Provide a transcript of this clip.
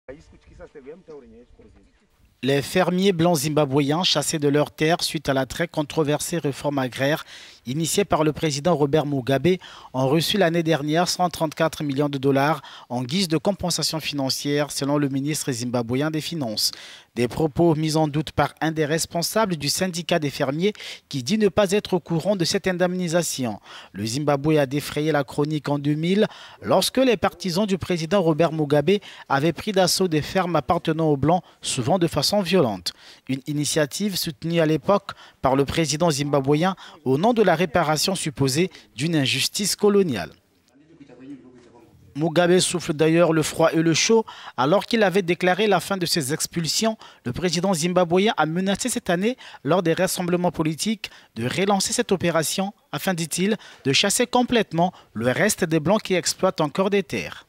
Les fermiers blancs zimbabwéens chassés de leurs terres suite à la très controversée réforme agraire initiée par le président Robert Mugabe ont reçu l'année dernière 134 millions de dollars en guise de compensation financière selon le ministre zimbabwéen des Finances. Des propos mis en doute par un des responsables du syndicat des fermiers qui dit ne pas être au courant de cette indemnisation. Le Zimbabwe a défrayé la chronique en 2000 lorsque les partisans du président Robert Mugabe avaient pris d'assaut des fermes appartenant aux Blancs, souvent de façon violente. Une initiative soutenue à l'époque par le président zimbabwéen au nom de la réparation supposée d'une injustice coloniale. Mugabe souffle d'ailleurs le froid et le chaud. Alors qu'il avait déclaré la fin de ses expulsions, le président zimbabwéen a menacé cette année, lors des rassemblements politiques, de relancer cette opération afin, dit-il, de chasser complètement le reste des Blancs qui exploitent encore des terres.